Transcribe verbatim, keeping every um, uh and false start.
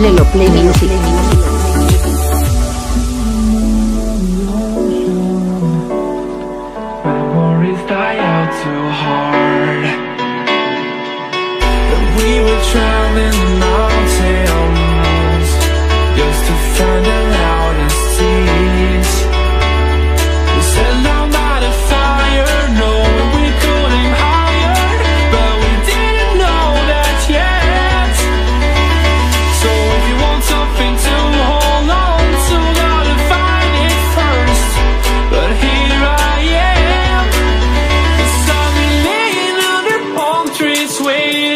Lelo Play Music. Memories die out too hard. But we were traveling the mountains just to find the loudest seas. We set down by the fire, knowing we couldn't higher, but we didn't know that yet. So if you want something to hold on to, gotta find it first. But here I am, 'cause I've been laying under palm trees waiting.